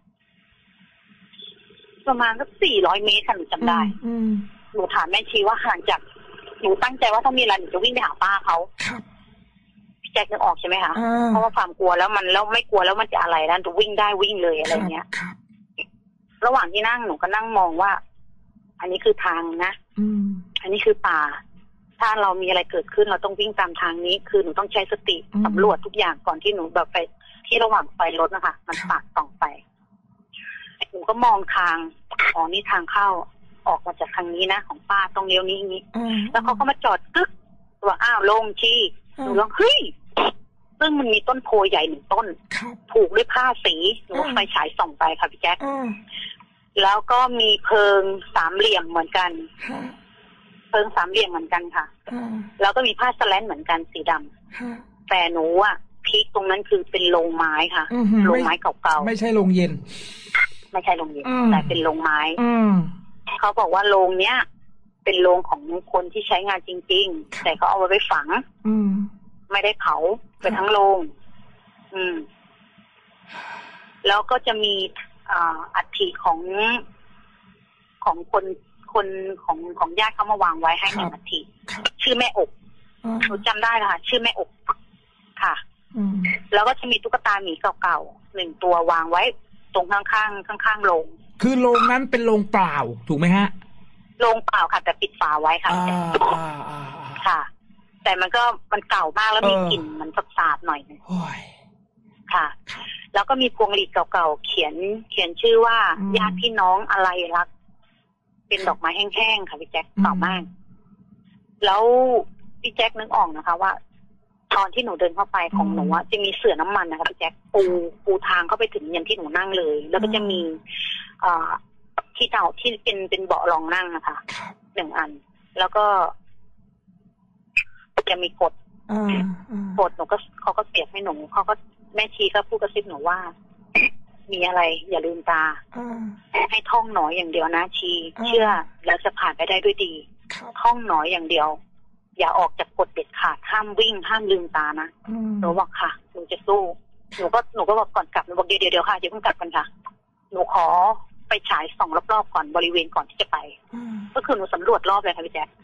ประมาณสักสี่ร้อยเมตรค่ะหนูจำได้หนูถามแม่ชีว่าห่างจากหนูตั้งใจว่าต้องมีอะไรหนูจะวิ่งไปหาป้าเขาพี่แจ็คนึกออกใช่ไหมคะเพราะว่าความกลัวแล้วมันแล้วไม่กลัวแล้วมันจะอะไรแล้วหนูวิ่งได้วิ่งเลยอะไรเงี้ยระหว่างที่นั่งหนูก็นั่งมองว่าอันนี้คือทางนะอันนี้คือป่าถ้าเรามีอะไรเกิดขึ้นเราต้องวิ่งตามทางนี้คือหนูต้องใช้สติสำรวจทุกอย่างก่อนที่หนูแบบไปที่ระหว่างไฟรถนะคะมันปาดส่องไปหนูก็มองทางอ๋อนี่ทางเข้าออกมาจากทางนี้นะของป้าตรงเลี้ยวนี้นี้แล้วเขาก็มาจอดกึ๊กว่าอ้าวลงชี้หนูร้องเฮ้ยซึ่งมันมีต้นโพใหญ่หนึ่งต้นผูกด้วยผ้าสีหนูไฟฉายส่องไปค่ะพี่แจ๊คแล้วก็มีเพิงสามเหลี่ยมเหมือนกันเพิงสามเหลี่ยมเหมือนกันค่ะแล้วก็มีผ้าสแลนเหมือนกันสีดำแต่หนูอ่ะพีคตรงนั้นคือเป็นโรงไม้ค่ะโรงไม้เก่าๆไม่ใช่โรงเย็นไม่ใช่โรงเย็นแต่เป็นโรงไม้เขาบอกว่าโรงเนี้ยเป็นโรงของคนที่ใช้งานจริงๆแต่เขาเอาไว้ไปฝังไม่ได้เผาไปทั้งโรงอืมแล้วก็จะมีอัฐิของของคนคนของของญาติเขามาวางไว้ให้หนึ่งอัฐิชื่อแม่อกหนูจำได้แล้วค่ะชื่อแม่อกค่ะแล้วก็จะมีตุ๊กตาหมีเก่าๆหนึ่งตัววางไว้ตรงข้างๆข้างๆโรงคือโรงนั้นเป็นโรงเปล่าถูกไหมฮะโรงเปล่าค่ะแต่ปิดฝาไว้ค่ะค่ะแต่มันก็มันเก่ามากแล้วมีกลิ่นมันสาบๆหน่อยนึงค่ะแล้วก็มีพวงหลีดเก่าๆเขียนเขียนชื่อว่าญาติพี่น้องอะไรรักเป็นดอกไม้แห้งๆค่ะพี่แจ็คเก่ามากแล้วพี่แจ็คนึกออกนะคะว่าตอนที่หนูเดินเข้าไปของหนูอะจะมีเสื่อน้ำมันนะคะพี่แจ็คปูปูทางเข้าไปถึงยันที่หนูนั่งเลยแล้วก็จะมีอ่าที่เต่าที่เป็นเป็นเบาะรองนั่งนะคะหนึ่งอันแล้วก็จะมีกดกดหนูก็เขาก็เสียบให้หนูเขาก็แม่ชีก็พูดกระซิบหนูว่ามีอะไรอย่าลืมตาให้ท่องหนออย่างเดียวนะชีเชื่อแล้วจะผ่านไปได้ด้วยดีท่องหนออย่างเดียวอย่าออกจากกฎเด็ดขาดห้ามวิ่งห้ามลืมตานะหนูบอกค่ะหนูจะสู้หนูก็หนูก็บอกก่อนกลับหนูบอกเดี๋ยวเดี๋ยวค่ะอย่าเพิ่งกลับกันค่ะหนูขอไปฉายส่องรอบๆก่อนบริเวณก่อนที่จะไปก็คือหนูสำรวจรอบเลยค่ะพี่แจ๊ค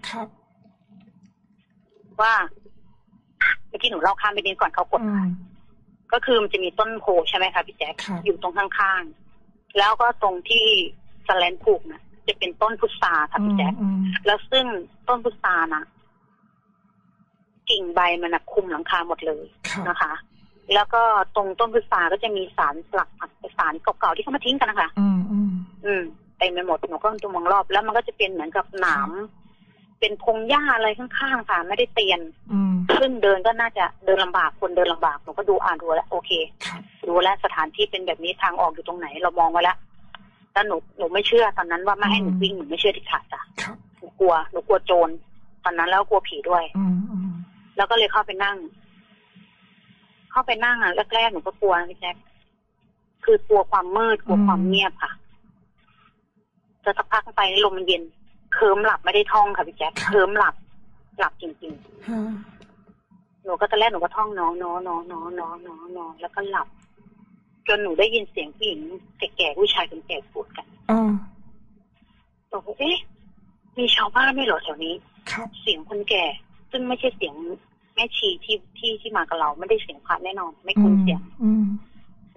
ว่าเมื่อกี้หนูเล่าข้ามไปนิดก่อนเขากดก็คือมันจะมีต้นโพใช่ไหมคะพี่แจ๊คอยู่ตรงข้างๆแล้วก็ตรงที่สแลนผูกนะจะเป็นต้นพุทราค่ะพี่แจ๊คแล้วซึ่งต้นพุทรานะกิ่งใบมันคุมหลังคาหมดเลยนะคะแล้วก็ตรงต้นพุทราก็จะมีสารสลักผักสารเก่าๆที่เขามาทิ้งกันนะคะอืมอืมอืมเต็มไปหมดหนูก็จะมองรอบแล้วมันก็จะเป็นเหมือนกับหนามเป็นพงหญ้าอะไรข้างๆค่ะไม่ได้เตียนซึ่งเดินก็น่าจะเดินลำบากคนเดินลำบากหนูก็ดูอ่านดูแล้วโอเคดูแล้วสถานที่เป็นแบบนี้ทางออกอยู่ตรงไหนเรามองไว้แล้วแต่หนูหนูไม่เชื่อตอนนั้นว่าไม่ให้หนูวิ่งหนูไม่เชื่อที่ขาดจ้ะหนูกลัวหนูกลัวโจรตอนนั้นแล้วกลัวผีด้วยแล้วก็เลยเข้าไปนั่งเข้าไปนั่งอ่ะแรกๆหนูก็กลัวพี่แจ๊คคือกลัวความมืดกลัวความเงียบค่ะจะสักพักไปลมมันเย็นเคิมหลับไม่ได้ท่องค่ะพี่แจ๊คเคิมหลับหลับจริงๆหนูก็ตอนแรกหนูก็ท่องน้องน้องน้องน้องน้องน้องน้องแล้วก็หลับจนหนูได้ยินเสียงผู้หญิงแก่ๆผู้ชายคนแก่พูดกันบอกว่าเอ๊ะมีชาวบ้านไม่หรอแถวนี้เสียงคนแก่ซึ่งไม่ใช่เสียงแม่ชีที่ที่ที่มากับเราไม่ได้เสียงพระแน่นอนไม่คุ้นเสียง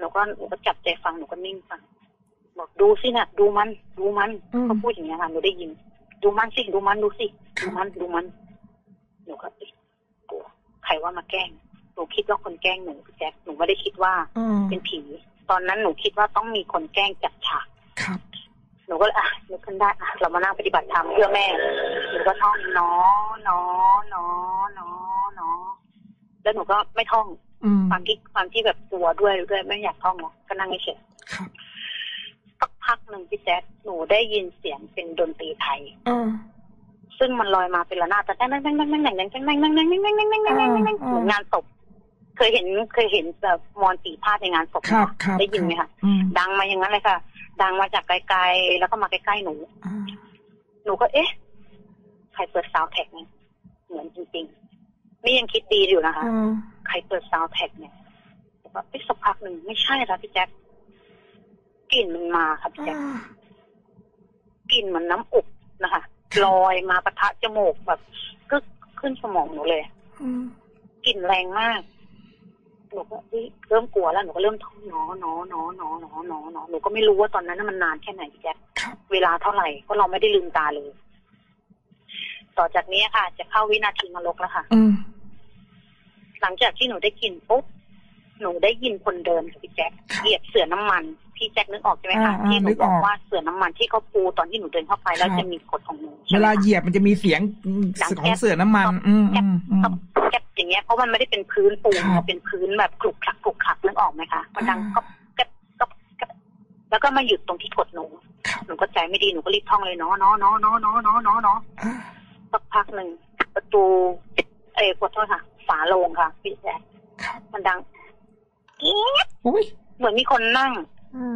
นูก็หนูก็จับใจฟังหนูก็นิ่งฟังบอกดูสินะดูมันดูมันเขาพูดอย่างนี้ค่ะหนูได้ยินดูมันสิดูมันดูสิดูมันดูมันหนูก็กลัวใครว่ามาแกล้งหนูคิดว่าคนแกล้งหนูแจ๊คหนูไม่ได้คิดว่าเป็นผีตอนนั้นหนูคิดว่าต้องมีคนแกล้งจัดฉากหนูก็เลยอ่ะนึกขึ้นได้อ่ะเรามานั่งปฏิบัติธรรมเพื่อแม่หนูก็ท่องเนาะเนาะเนาะเนาะเนาะแล้วหนูก็ไม่ท่องความที่ความที่แบบกลัวด้วยด้วยไม่อยากท่องเนาะก็นั่งเฉยสักพักหนึ่งพี่แจ๊คหนูได้ยินเสียงเป็นดนตรีไทยซึ่งมันลอยมาเป็นระนาดแต่แม่งแม่งแม่งแม่งแม่งแม่งแม่งแม่งแม่งแม่งแม่งแม่งแม่งแม่งแม่งเหมือนงานศพเคยเห็นเคยเห็นแบบมอนตีพาดในงานศพได้ยินไหมคะดังมาอย่างนั้นเลยค่ะดังมาจากไกลๆแล้วก็มาใกล้ๆหนูหนูก็เอ๊ะใครเปิดซาวด์แท็กเนี่ยเหมือนจริงๆนี่ยังคิดดีอยู่นะคะใครเปิดซาวด์แท็กเนี่ยแบบอีกสักพักหนึ่งไม่ใช่แล้วพี่แจ๊คกลิ่นมันมาค่ะพี่แจ๊คกลิ่นมันน้ำอบนะคะลอยมาปะทะจมูกแบบกึกขึ้นสมองหนูเลยกลิ่นแรงมากหนูก็เริ่มกลัวแล้วหนูก็เริ่มท้องหนอหนอหนอหนอหนอหนอหนอหนูก็ไม่รู้ว่าตอนนั้นมันนานแค่ไหนพี่แจ๊คเวลาเท่าไหร่เพราะเราไม่ได้ลืมตาเลยต่อจากนี้ค่ะจะเข้าวินาทีนรกแล้วค่ะหลังจากที่หนูได้กลิ่นปุ๊บหนูได้ยินคนเดินค่ะพี่แจ๊คเหยียบเสื่อน้ำมันพี่แจ๊คนึกออกใช่ไหมคะที่หนูบอกว่าเสื่อน้ำมันที่เขาปูตอนที่หนูเดินเข้าไปแล้วจะมีกฎของหนูเวลาเหยียบมันจะมีเสียงของเสื่อน้ำมันอืมอืมแก๊บอย่างเงี้ยเพราะมันไม่ได้เป็นพื้นปูมันเป็นพื้นแบบคลุกคลักคลุกคลักนึกออกไหมคะมันดังก็แก๊บก็แก๊บแล้วก็มาหยุดตรงที่กดหนูหนูก็ใจไม่ดีหนูก็รีบท่องเลยเนาะเนาะเนาะเนาะเนาะเนาะเนาะเนาะสักพักหนึ่งประตูเอ้ยขอโทษค่ะฝาโลงค่ะพี่แจ๊คมันดังเอ๊ะเหมือนมีคนนั่ง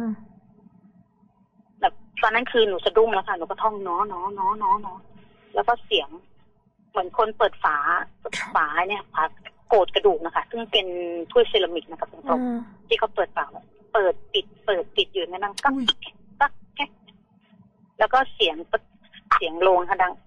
แบบตอนนั้นคือหนูสะดุ้งแล้วค่ะหนูก็ท่องเนาะเนาะเนาะเนาะเนาะแล้วก็เสียงเหมือนคนเปิดฝาฝาเนี่ยฝาโกดกระดูกนะคะซึ่งเป็นถ้วยเซรามิกนะคะตรงๆที่เขาเปิดฝาเปิดปิดเปิดปิดอยู่นั่นก็ก็แก๊กแล้วก็เสียงเสียงโลงค่ะดัง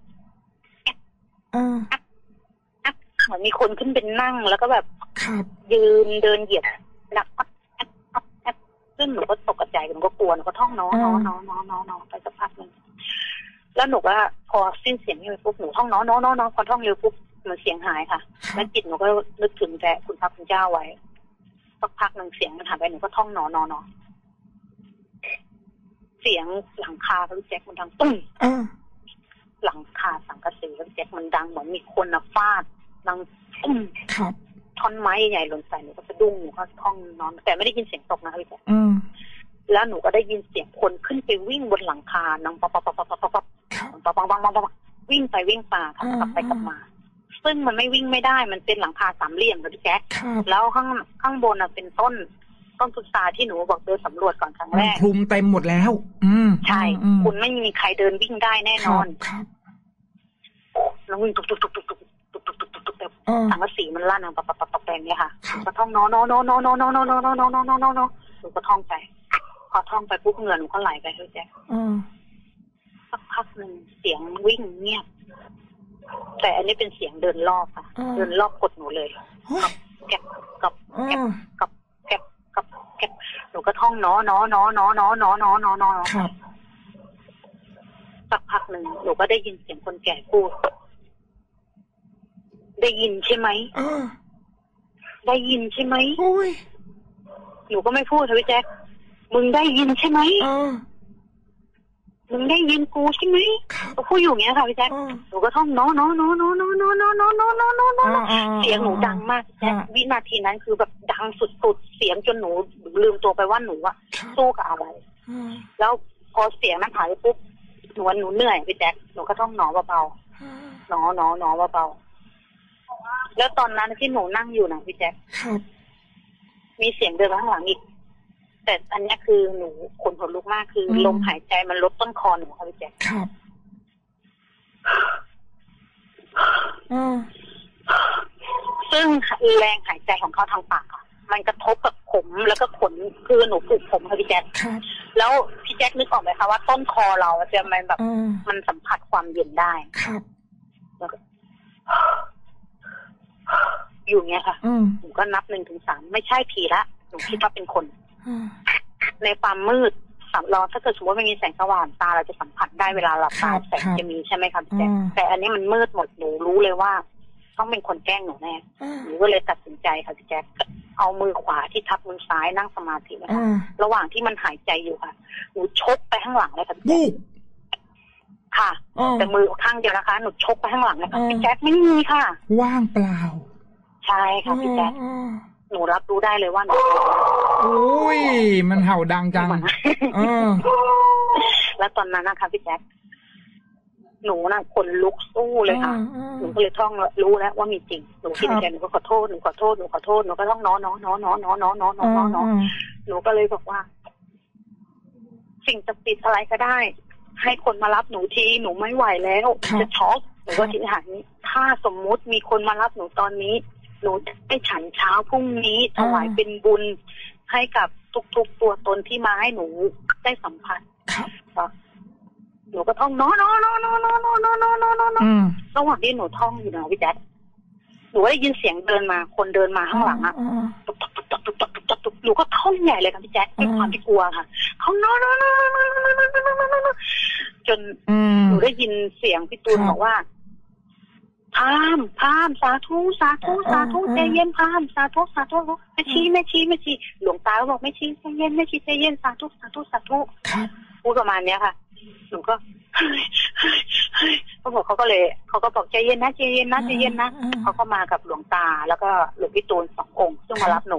เหมือนมีคนขึ้นเป็นนั่งแล้วก็แบบยืนเดินเหยียบหนักซึ่งหนูก็ตกใจหนูก็กลัวหนูก็ท่องน้อน้อน้อน้อน้อน้อไปสักพักนึงแล้วหนูก็พอสิ้นเสียงนี้ไปปุ๊บหนูท่องน้อน้อน้อน้อพอท่องเร็วปุ๊บมันเสียงหายค่ะแล้วจิตหนูก็นึกถึงแต่คุณพระคุณเจ้าไว้สักพักนึงเสียงมันหายไปหนูก็ท่องน้อน้อน้อเสียงหลังคาพี่แจ๊คมันดังตุ้มหลังคาสังกะสีพี่แจ๊คมันดังเหมือนมีคนน่ะฟาดดังตุ้มท่อนไม้ใหญ่หล่นใส่หนูก็สะดุ้งหนูก็ท่องนอนแต่ไม่ได้ยินเสียงตกนะคะพี่แจ๊คแล้วหนูก็ได้ยินเสียงคนขึ้นไปวิ่งบนหลังคานังป๊อปป๊อปป๊อปป๊อปป๊อปป๊อปป๊อปป๊อปป๊อปป๊อปวิ่งไปวิ่งมาค่ะกลับไปกลับมาซึ่งมันไม่วิ่งไม่ได้มันเป็นหลังคาสามเหลี่ยมค่ะพี่แจ๊คแล้วข้างข้างบนน่ะเป็นต้นต้นพุทราที่หนูบอกเดินสำรวจก่อนครั้งแรกคลุมเต็มหมดแล้วอืมใช่คุณไม่มีใครเดินวิ่งได้แน่นอนแล้ววิ่งตุกตุกตุกตุกตุกตุกตุกตุกตุกตุกตุกสังกะสีมันลั่นอ่ะปับปับปับปับแปลงเนี่ยค่ะก็ท่องน้อน้อน้อน้อน้อน้อน้อน้อน้อน้อน้อน้อน้อน้อหนูก็ท่องไปพอท่องไปปุ๊บเงินหนูก็ไหลไปพี่แจ๊คสักพักหนึ่งเสียงวิ่งเงียบแต่อันนี้เป็นเสียงเดินรอบค่ะเดินรอบกดหนูเลยกับกับกับกับกับกับกับหนูก็ท่องน้อน้อน้อน้อน้อน้อน้อน้อน้อสักพักหนึ่งหนูก็ได้ยินเสียงคนแก่พูดได้ยินใช่ไหมได้ยินใช่ไหมหนูก็ไม่พูดพี่แจ๊คมึงได้ยินใช่ไหมมึงได้ยินกูใช่ไหมก็พูดอยู่อย่างเงี้ยค่ะพี่แจ๊คหนูก็ท่องน้อน้อน้อน้อน้อน้อน้อน้อน้อน้อน้อน้อเสียงหนูดังมากแจ๊ควินาทีนั้นคือแบบดังสุดๆเสียงจนหนูลืมตัวไปว่าหนูอะสู้กับอะไรแล้วพอเสียงนั้นหายไปปุ๊บหนูหนูเหนื่อยพี่แจ๊คหนูก็ท่องหนอเบาๆหนอหนอหนอเบาๆแล้วตอนนั้นที่หนูนั่งอยู่นะพี่แจ๊คมีเสียงเดินข้างหลังอีกแต่อันนี้คือหนูขนหัวลุกมากคือลมหายใจมันลดต้นคอหนูค่ะพี่แจ๊คครับซึ่งแรงหายใจของเขาทางปากอ่ะมันกระทบกับผมแล้วก็ขนคือหนูผูกผมค่ะพี่แจ๊คแล้วพี่แจ๊คนึกออกไหมคะว่าต้นคอเราจะมันแบบมันสัมผัสความเย็นได้ครับแล้วก็อยู่เงี้ยค่ะหนูก็นับหนึ่งถึงสามไม่ใช่ผีละหนูคิดว่าเป็นคนในความมืดสำรองถ้าเกิดสมมติไม่มีแสงสว่างตาเราจะสัมผัสได้เวลาหลับตาแสงจะมีใช่ไหมคะพี่แจ๊คแต่อันนี้มันมืดหมดหนูรู้เลยว่าต้องเป็นคนแกล้งหนูแน่หนูก็เลยตัดสินใจค่ะพี่แจ๊คเอามือขวาที่ทับมือซ้ายนั่งสมาธินะคะระหว่างที่มันหายใจอยู่ค่ะหนูชกไปข้างหลังเลยค่ะพี่แจ๊คค่ะแต่มือข้างเดียวนะคะหนูชกไปข้างหลังเลยค่ะพี่แจ๊คไม่มีค่ะว่างเปล่าใช่ค่ะพี่แจ๊คหนูรับรู้ได้เลยว่าหนูโอ้ยมันเห่าดังจังแล้วตอนนั้นนะคะพี่แจ๊คหนูน่ะคนลุกสู้เลยค่ะหนูก็เลยท่องรู้แล้วว่ามีจริงหนูคิดในใจหนูก็ขอโทษหนูขอโทษหนูขอโทษหนูก็ต้องน้อน้อน้อน้อน้อน้อน้อน้อน้อน้อหนูก็เลยบอกว่าสิ่งศักดิ์สิทธิ์อะไรก็ได้ให้คนมารับหนูทีหนูไม่ไหวแล้วจะช็อกหนูก็คิดอย่างนี้ถ้าสมมุติมีคนมารับหนูตอนนี้หนูจะได้ฉันเช้าพรุ่งนี้ถวายเป็นบุญให้กับทุกๆตัวตนที่มาให้หนูได้สัมผัสหนูก็ท่องน้อน้อน้อน้อน้อน้อน้อน้อน้อน้อน้อระหว่างที่หนูท่องอยู่นะพี่แจ๊คหนูได้ยินเสียงเดินมาคนเดินมาข้างหลังอ่ะตุ๊บตุ๊บตุ๊บตุ๊บตุ๊บตุ๊บตุ๊บหนูก็ท่องใหญ่เลยค่ะพี่แจ๊คด้วยความที่กลัวค่ะท่องน้อน้อน้อน้อน้อน้อจนหนูได้ยินเสียงพี่ตูนบอกว่าพามพามสาธุสาธุสาธุใจเย็นพามสาธุสาธุไม่ชี้ไม่ชี้ไม่ชี้หลวงตาก็บอกไม่ชี้ใจเย็นไม่ชี้ใจเย็นสาธุสาธุสาธุพูดประมาณเนี้ยค่ะหนูก็เขาบอกเขาก็เลยเขาก็บอกใจเย็นนะใจเย็นนะใจเย็นนะเขาก็มากับหลวงตาแล้วก็หลวงพี่ตูนสององค์ซึ่งมารับหนู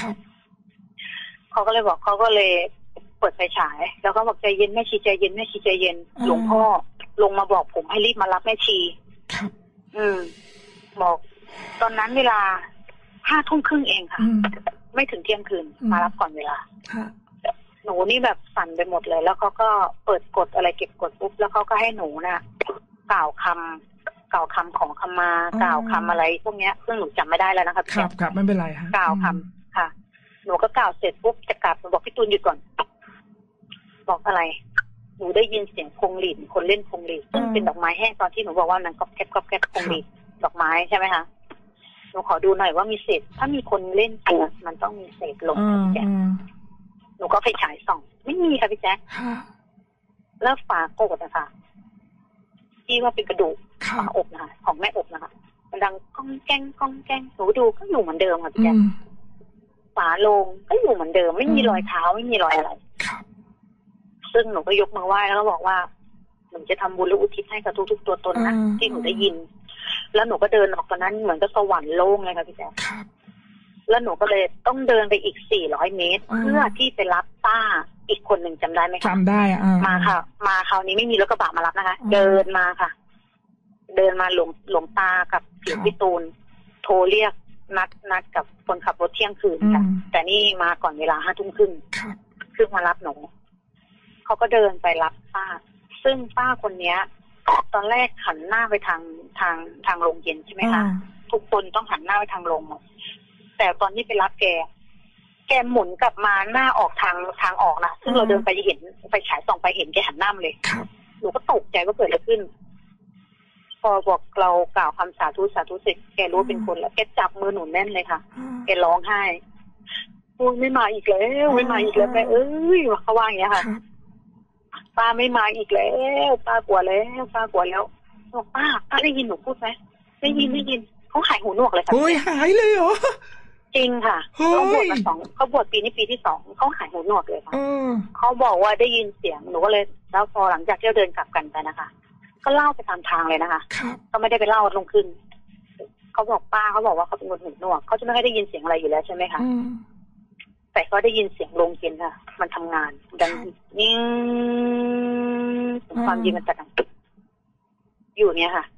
เขาก็เลยบอกเขาก็เลยเปิดไฟฉายแล้วก็บอกใจเย็นแม่ชีใจเย็นแม่ชีใจเย็นหลวงพ่อลงมาบอกผมให้รีบมารับแม่ชีอืมบอกตอนนั้นเวลาห้าทุ่มครึ่งเองค่ะไม่ถึงเที่ยงคืนมารับก่อนเวลาหนูนี่แบบสั่นไปหมดเลยแล้วเขาก็เปิดกดอะไรเก็บกดปุ๊บแล้วเขาก็ให้หนูน่ะกล่าวคำกล่าวคำของขมากล่าวคำอะไรพวกเนี้ยซึ่งหนูจำไม่ได้แล้วนะคะครับครับไม่เป็นไรฮะกล่าวคำค่ะหนูก็กล่าวเสร็จปุ๊บจะกลับบอกพี่ตูนหยุดก่อนบอกอะไรหนูได้ยินเสียงพงหลีดคนเล่นพงหลีดซึ่งเป็นดอกไม้แห้งตอนที่หนูบอกว่านั้นก็แก๊บก็แก๊บพงหลีดดอกไม้ใช่ไหมคะหนูขอดูหน่อยว่ามีเศษถ้ามีคนเล่นจริงมันต้องมีเศษลงแก๊บหนูก็ไปฉายส่องไม่มีค่ะพี่แจ๊คแล้วฝาโกดนะคะที่ว่าเป็นกระดูกฝาอกนะคะของแม่อกนะคะมันดังก้องแก้งก้องแก้งหนูดูก็อยู่เหมือนเดิมค่ะพี่แจ๊คฝาโลงก็อยู่เหมือนเดิมไม่มีรอยเท้าไม่มีรอยอะไรซึ่งหนูก็ยกมือไหว้แล้วก็บอกว่าหนูจะทำบุญและอุทิศให้กับทุกๆตัวตนนะที่หนูได้ยินแล้วหนูก็เดินออกตอนนั้นเหมือนกับสวรรค์โล่งเลยค่ะพี่แจ๊คแล้วหนูก็เลยต้องเดินไปอีกสี่ร้อยเมตรเพื่อที่ไปรับป้าอีกคนหนึ่งจำได้ไหมคะจำได้อ่ะมาค่ะมาคราวนี้ไม่มีรถกระบะมารับนะคะเดินมาค่ะเดินมาหลวงหลวงตากับเสียงพี่ตูนโทรเรียกนัดนัดกับคนขับรถเที่ยงคืนค่ะแต่นี่มาก่อนเวลาห้าทุ่มครึ่งคือมารับหนูเขาก็เดินไปรับป้าซึ่งป้าคนเนี้ยตอนแรกหันหน้าไปทางทางทางโรงเย็นใช่ไหมคะทุกคนต้องหันหน้าไปทางโรงหมดแต่ตอนที่ไปรับแกแกหมุนกลับมาหน้าออกทางทางออกนะซึ่งเราเดินไปเห็นไปฉายส่องไปเห็นแกหันหน้ามาเลยหนูก็ตกใจว่าเกิดอะไรขึ้นพอบอกเรากล่าวคำสาธุสาธุเสร็จแกรู้เป็นคนแล้วแกจับมือหนูแน่นเลยค่ะแกร้องไห้พูดไม่มาอีกแล้วไม่มาอีกแล้วแม่เอ้ยเขาว่าอย่างเงี้ยค่ะป้าไม่มาอีกแล้วป้ากลัวแล้วป้ากลัวแล้วบอกป้าป้าได้ยินหนูพูดไหมได้ยินได้ยินเขาหายหูหนวกเลยค่ะโอ้ยหายเลยเหรอจริงค่ะเขาบวชมาสองเขาบวชปีนี้ปีที่สองเขาหายหูหนวกเลยค่ะเขาบอกว่าได้ยินเสียงหนูก็เลยแล้วพอหลังจากที่เราเดินกลับกันไปนะคะก็เล่าไปตามทางเลยนะคะก็ไม่ได้ไปเล่าลงขึ้นเขาบอกป้าเขาบอกว่าเขาเป็นคนหูหนวกเขาจะไม่ได้ยินเสียงอะไรอยู่แล้วใช่ไหมคะแต่ก็ได้ยินเสียงโรงเย็นค่ะมันทำงานดังนิ่งความเย็นมันจะดังตึ๊บอยู่เนี้ยค่ะ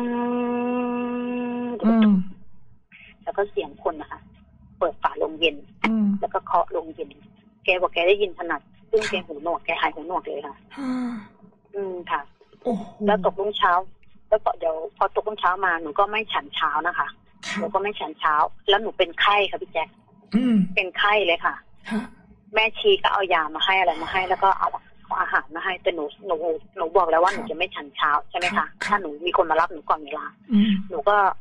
แล้วก็เสียงคนนะคะเปิดฝาโรงเย็นแล้วก็เคาะโรงเย็นแกบอกแกได้ยินถนัดซึ่งแกหูหนวกแกหายหูหนวกเลยค่ะอืมค่ะแล้วตกรุ่งเช้าแล้วเดี๋ยวพอตกรุ่งเช้ามาหนูก็ไม่ฉันเช้านะคะหนูก็ไม่ฉันเช้าแล้วหนูเป็นไข้ค่ะพี่แจ๊คเป็นไข้เลยค่ะแม่ชีก็เอายามาให้อะไรมาให้แล้วก็เอาอาหารมาให้แต่หนูหนูหนูบอกแล้วว่าหนูจะไม่ฉันเช้าใช่ไหมคะถ้าหนูมีคนมารับหนูก่อนเวลาหนูก็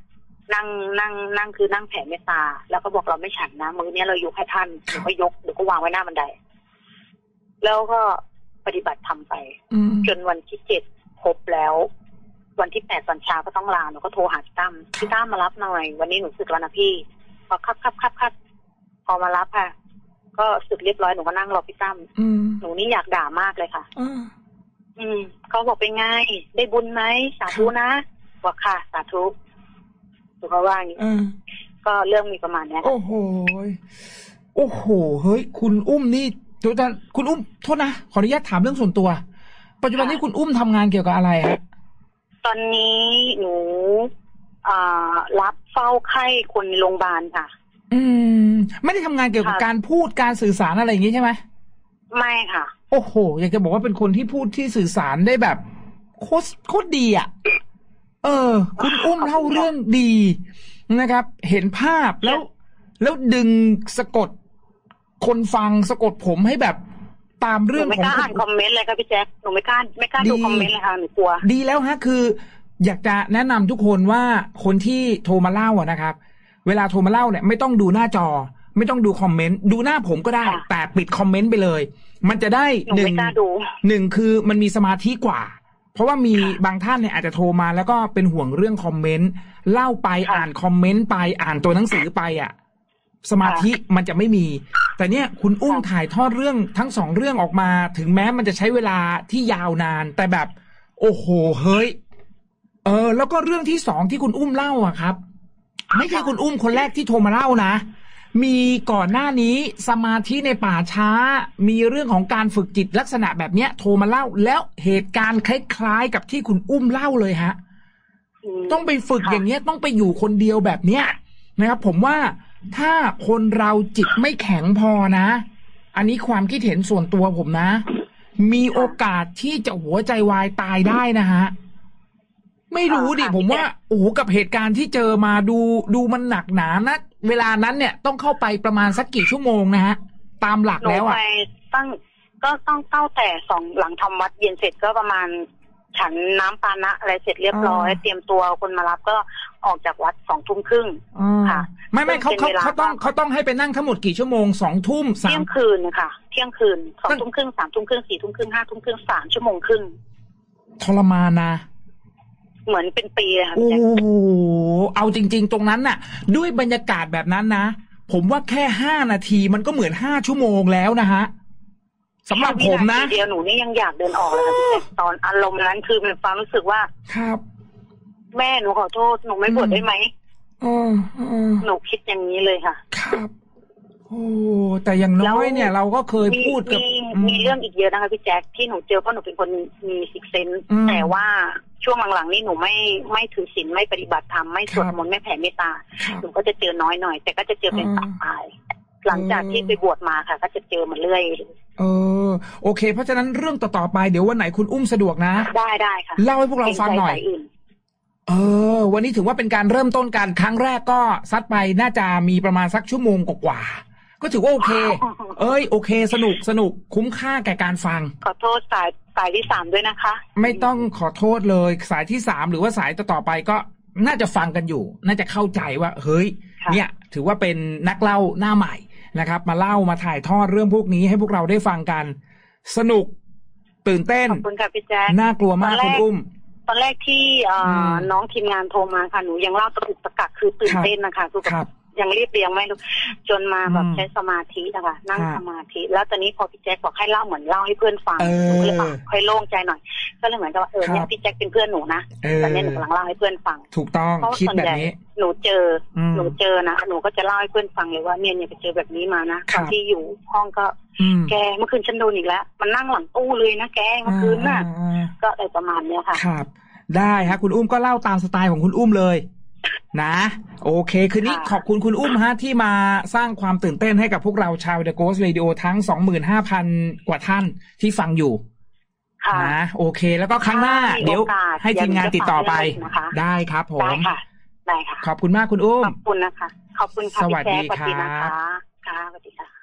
นั่งนั่งนั่งคือนั่งแผ่เมตตาแล้วก็บอกเราไม่ฉันนะมื้อนี้เรายกให้ท่านเดี๋ยวก็ยกเดี๋ยวก็วางไว้หน้าบันไดแล้วก็ปฏิบัติทำไปจนวันที่เจ็ดครบแล้ววันที่แปดตอนเช้าก็ต้องลาหนูก็โทรหาพี่ตั้มพี่ตั้มมารับหน่อยวันนี้หนูสึกแล้วนะพี่พอครับครับครับครับพอมารับค่ะก็สึกเรียบร้อยหนูก็นั่งรอพี่ตั้มหนูนี่อยากด่ามากเลยค่ะอืมเขาบอกเป็นไงได้บุญไหมสาธุนะบอกค่ะสาธุหนูก็ว่าอย่างนี้ก็เรื่องมีประมาณนี้โอ้โหโอ้โหเฮ้ยคุณอุ้มนี่ตัวแต่คุณอุ้มโทษนะขออนุญาตถามเรื่องส่วนตัวปัจจุบันนี้คุณอุ้มทำงานเกี่ยวกับอะไรฮะตอนนี้หนูอ่ารับเฝ้าไข้คนในโรงพยาบาลค่ะอืมไม่ได้ทำงานเกี่ยวกับการพูดการสื่อสารอะไรอย่างนี้ใช่ไหมไม่ค่ะโอ้โหอยากจะบอกว่าเป็นคนที่พูดที่สื่อสารได้แบบโคตรโคตรดีอ่ะเออคุณอุ้มเล่าเรื่องดีนะครับเห็นภาพแล้วแล้วดึงสะกดคนฟังสะกดผมให้แบบตามเรื่องของหนูไม่กล้าอ่านคอมเมนต์เลยค่ะพี่แจ๊คหนูไม่กล้าไม่กล้าดูคอมเมนต์เลยค่ะหนูกลัวดีแล้วฮะคืออยากจะแนะนำทุกคนว่าคนที่โทรมาเล่าอ่ะนะครับเวลาโทรมาเล่าเนี่ยไม่ต้องดูหน้าจอไม่ต้องดูคอมเมนต์ดูหน้าผมก็ได้แต่ปิดคอมเมนต์ไปเลยมันจะได้หนึ่งหนึ่งคือมันมีสมาธิกว่าเพราะว่ามีบางท่านเนี่ยอาจจะโทรมาแล้วก็เป็นห่วงเรื่องคอมเมนต์เล่าไปอ่านคอมเมนต์ไปอ่านตัวหนังสือไปอ่ะสมาธิมันจะไม่มีแต่เนี่ยคุณอุ้มถ่ายทอดเรื่องทั้งสองเรื่องออกมาถึงแม้มันจะใช้เวลาที่ยาวนานแต่แบบโอ้โหเฮ้ยเออแล้วก็เรื่องที่สองที่คุณอุ้มเล่าอ่ะครับไม่ใช่คุณอุ้มคนแรกที่โทรมาเล่านะมีก่อนหน้านี้สมาธิในป่าช้ามีเรื่องของการฝึกจิตลักษณะแบบเนี้ยโทรมาเล่าแล้วเหตุการณ์คล้ายๆกับที่คุณอุ้มเล่าเลยฮะต้องไปฝึกอย่างเงี้ยต้องไปอยู่คนเดียวแบบเนี้ยนะครับผมว่าถ้าคนเราจิตไม่แข็งพอนะอันนี้ความคิดเห็นส่วนตัวผมนะมีโอกาสที่จะหัวใจวายตายได้นะฮะไม่รู้ดิผมว่าโอ้โหกับเหตุการณ์ที่เจอมาดูดูมันหนักหนานะเวลานั้นเนี่ยต้องเข้าไปประมาณสักกี่ชั่วโมงนะฮะตามหลักแล้วอ่ะไปตั้งก็ต้องเข้าแต่สองหลังทำวัดเย็นเสร็จก็ประมาณฉันน้ำปานะอะไรเสร็จเรียบร้อยเตรียมตัวคนมารับก็ออกจากวัดสองทุ่มครึ่งค่ะไม่ไม่เขาเขาเขาต้องเขาต้องให้ไปนั่งทั้งหมดกี่ชั่วโมงสองทุ่มสามเที่ยงคืนค่ะเที่ยงคืนสองทุ่มครึ่งสามทุ่มครึ่งสี่ทุ่มครึ่งห้าทุ่มครึ่งสามชั่วโมงครึ่งทรมานนะเหมือนเป็นปีเลยค่ะโอ้โหเอาจริงๆตรงนั้นน่ะด้วยบรรยากาศแบบนั้นนะผมว่าแค่ห้านาทีมันก็เหมือนห้าชั่วโมงแล้วนะฮะสำหรับผมนะเดียวหนูนี่ยังอยากเดินออกเลยค่ะพี่ตอนอารมณ์นั้นคือเป็นความรู้สึกว่าครับแม่หนูขอโทษหนูไม่บวชได้ไหมอ๋อหนูคิดอย่างนี้เลยค่ะครับโอ้แต่อย่างน้อยเนี่ยเราก็เคยพูดกับมีเรื่องอีกเยอะนะคะพี่แจ๊คที่หนูเจอเพราะหนูเป็นคนมีซิกเซนส์แต่ว่าช่วงหลังๆนี่หนูไม่ไม่ถือศีลไม่ปฏิบัติธรรมไม่สวดมนต์ไม่แผ่เมตตาหนูก็จะเจอน้อยหน่อยแต่ก็จะเจอเป็นปะปายหลังจากที่ไปบวชมาค่ะก็จะเจอมาเรื่อยเออโอเคเพราะฉะนั้นเรื่องต่อๆไปเดี๋ยววันไหนคุณอุ้มสะดวกนะได้ได้ค่ะเล่าให้พวกเราฟังหน่อยเออวันนี้ถือว่าเป็นการเริ่มต้นการครั้งแรกก็ซัดไปน่าจะมีประมาณสักชั่วโมงกว่าก็ถือว่าโอเคเอ้ยโอเคสนุกสนุกคุ้มค่าแก่การฟังขอโทษสายสายที่สามด้วยนะคะไม่ต้องขอโทษเลยสายที่สามหรือว่าสายต่อๆไปก็น่าจะฟังกันอยู่น่าจะเข้าใจว่าเฮ้ยเนี่ยถือว่าเป็นนักเล่าหน้าใหม่นะครับมาเล่ามาถ่ายทอดเรื่องพวกนี้ให้พวกเราได้ฟังกันสนุกตื่นเต้นขอบคุณค่ะพี่แจ๊คน่ากลัวมากคุณอุ้มตอนแรกที่น้องทีมงานโทรมาค่ะหนูยังเล่าตะกุกตะกักคือตื่นเต้นนะคะคือแบบยังเรียบเรียงไม่รู้จนมาแบบใช้สมาธินะคะนั่งสมาธิแล้วตอนนี้พอพี่แจ๊คบอกให้เล่าเหมือนเล่าให้เพื่อนฟังหนูก็เลยแบบค่อยโล่งใจหน่อยก็เลยเหมือนกับว่าเออเนี่ยพี่แจ๊คเป็นเพื่อนหนูนะตอนนี้หนูกำลังเล่าให้เพื่อนฟังถูกต้องคิดแบบนี้หนูเจอหนูเจอนะหนูก็จะเล่าให้เพื่อนฟังเลยว่าเนี่ยเนี่ยไปเจอแบบนี้มานะตอนที่อยู่ห้องก็แกเมื่อคืนฉันโดนอีกแล้วมันนั่งหลังตู้เลยนะแกเมื่อคืนน่ะก็อะไรประมาณเนี้ยค่ะครับได้ฮะคุณอุ้มก็เล่าตามสไตล์ของคุณอุ้มเลยนะโอเคคืนนี้ขอบคุณคุณอุ้มฮะที่มาสร้างความตื่นเต้นให้กับพวกเราชาว The Ghost Radio ทั้ง สองหมื่นห้าพัน กว่าท่านที่ฟังอยู่นะโอเคแล้วก็ครั้งหน้าเดี๋ยวให้ทีมงานติดต่อไปได้ครับผมได้ค่ะได้ค่ะขอบคุณมากคุณอุ้มขอบคุณนะคะขอบคุณค่ะสวัสดีค่ะค่ะสวัสดีค่ะ